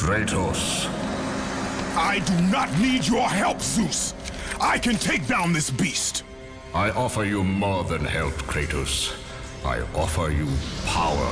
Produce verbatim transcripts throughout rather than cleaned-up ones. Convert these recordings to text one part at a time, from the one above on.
Kratos. I do not need your help, Zeus. I can take down this beast. I offer you more than help, Kratos. I offer you power.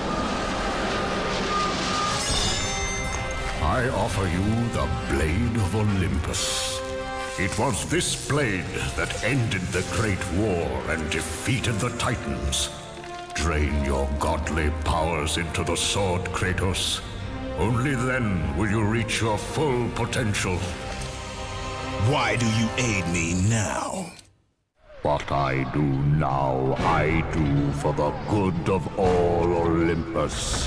I offer you the Blade of Olympus. It was this blade that ended the Great War and defeated the Titans. Drain your godly powers into the sword, Kratos. Only then will you reach your full potential. Why do you aid me now? What I do now, I do for the good of all Olympus.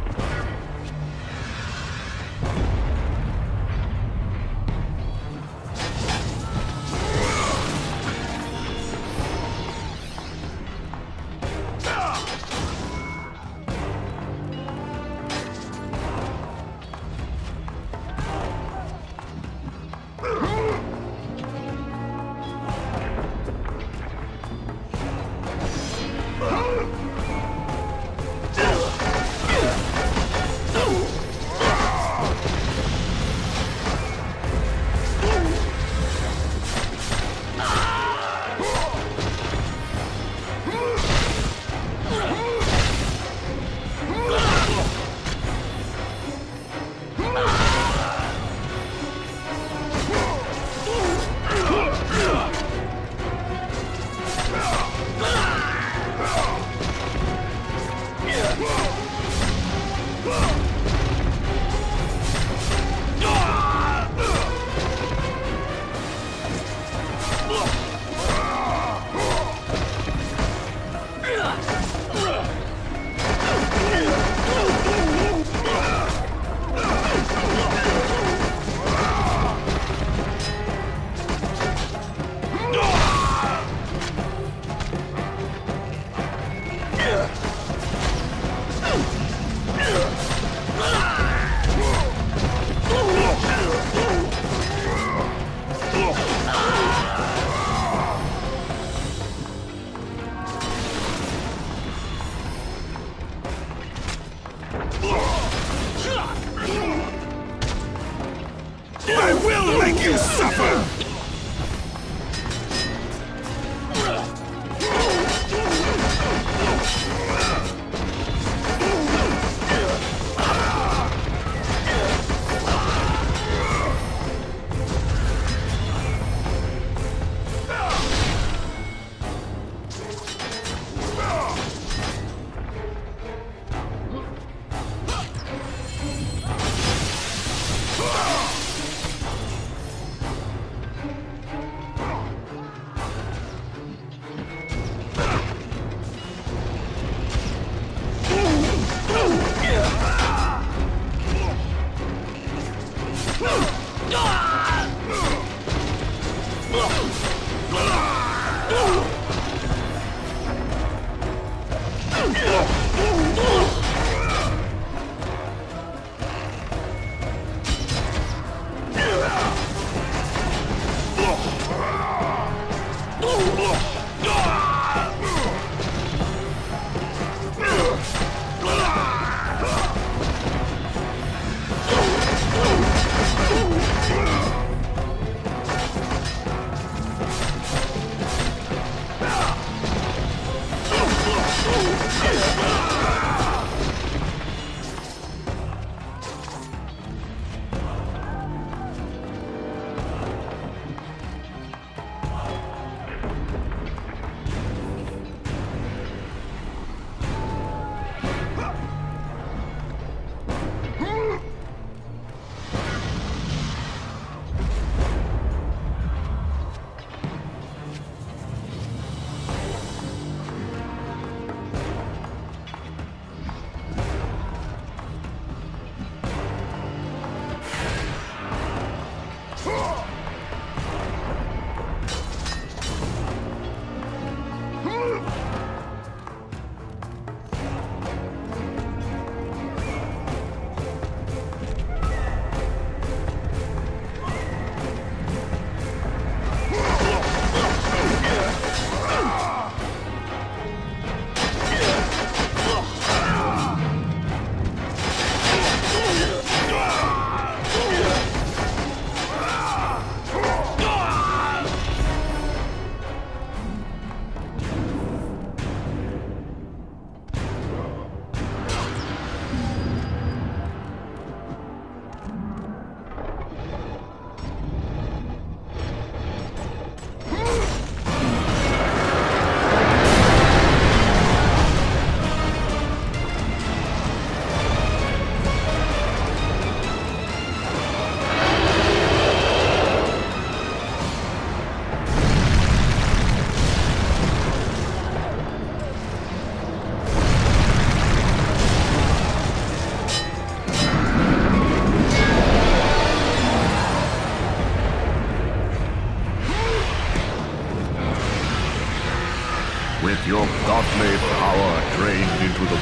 I will make you suffer!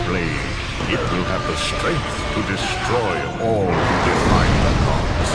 blade, it will have the strength to destroy all who defy the gods.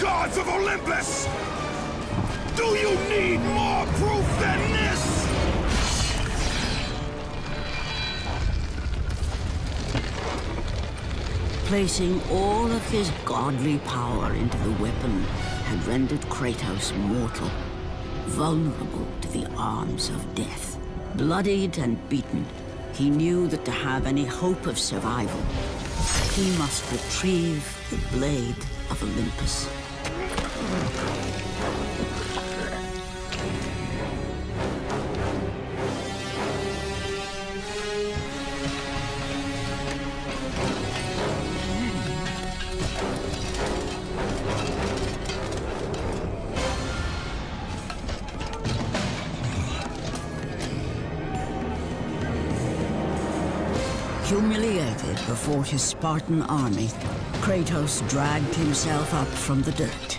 gods of Olympus! Do you need more proof than this? Placing all of his godly power into the weapon had rendered Kratos mortal, vulnerable to the arms of death. Bloodied and beaten, he knew that to have any hope of survival, he must retrieve the blade of Olympus. Humiliated before his Spartan army, Kratos dragged himself up from the dirt.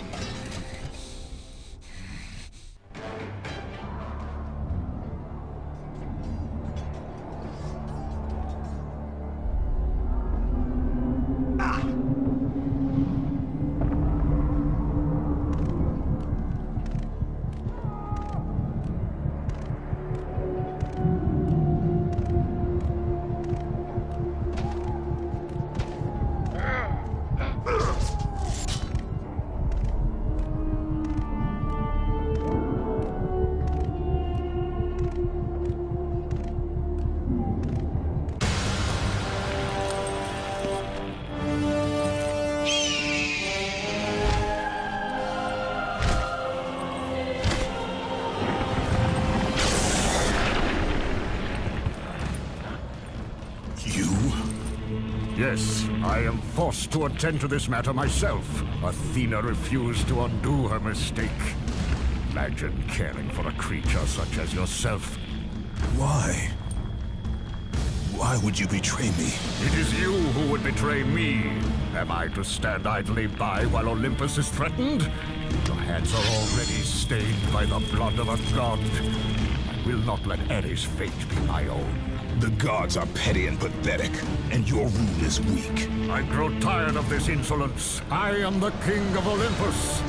Yes, I am forced to attend to this matter myself. Athena refused to undo her mistake. Imagine caring for a creature such as yourself. Why? Why would you betray me? It is you who would betray me. Am I to stand idly by while Olympus is threatened? Your hands are already stained by the blood of a god. I will not let Ares' fate be my own. The gods are petty and pathetic, and your rule is weak. I grow tired of this insolence. I am the king of Olympus.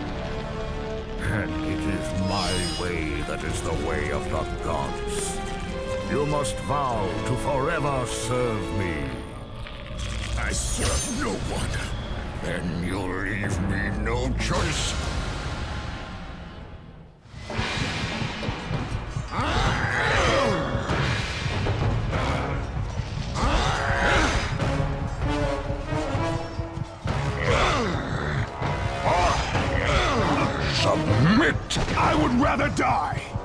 And it is my way that is the way of the gods. You must vow to forever serve me. I serve no one. Then you leave me no choice. Submit! I would rather die!